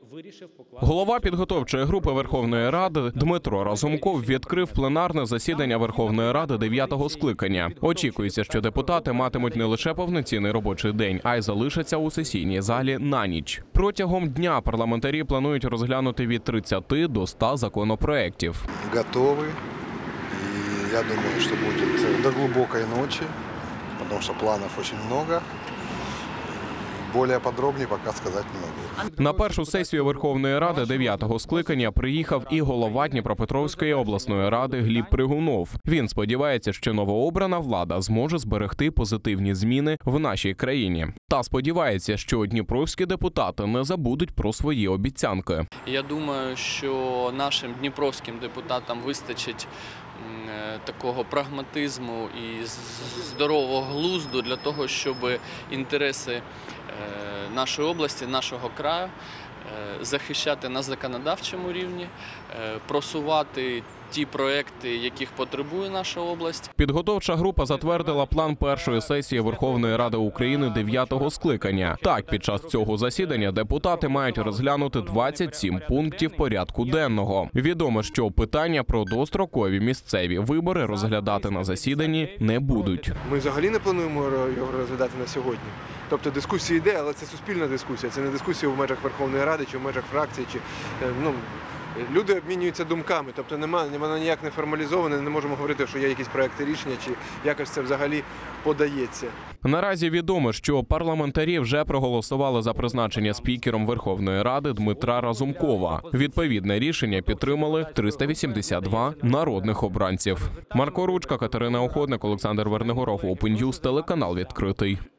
Голова підготовчої групи Верховної Ради Дмитро Разумков відкрив пленарне засідання Верховної Ради 9-го скликання. Очікується, що депутати матимуть не лише повноцінний робочий день, а й залишаться у сесійній залі на ніч. Протягом дня парламентарі планують розглянути від 30 до 100 законопроєктів. Готові. І я думаю, що буде до глибокої ночі, тому що планів дуже багато. Більш подробно поки сказати не можу. На першу сесію Верховної Ради 9-го скликання приїхав і голова Дніпропетровської обласної ради Гліб Пригунов. Він сподівається, що новообрана влада зможе зберегти позитивні зміни в нашій країні. Та сподівається, що дніпровські депутати не забудуть про свої обіцянки. Я думаю, що нашим дніпровським депутатам вистачить такого прагматизму і здорового глузду для того, щоб інтереси нашої області, нашого краю захищати на законодавчому рівні, просувати ті проекти, яких потребує наша область. Підготовча група затвердила план першої сесії Верховної Ради України 9-го скликання. Так, під час цього засідання депутати мають розглянути 27 пунктів порядку денного. Відомо, що питання про дострокові місцеві вибори розглядати на засіданні не будуть. Ми взагалі не плануємо його розглядати на сьогодні. Тобто дискусія йде, але це суспільна дискусія, це не дискусія в межах Верховної Ради чи в межах фракції. Люди обмінюються думками, тобто воно ніяк не формалізоване, не можемо говорити, що є якісь проекти рішення, чи якось це взагалі подається. Наразі відомо, що парламентарі вже проголосували за призначення спікером Верховної Ради Дмитра Разумкова. Відповідне рішення підтримали 382 народних обранців. Марко Ручка, Катерина Охотник, Олександр Вернигоров, Open News, телеканал «Відкритий».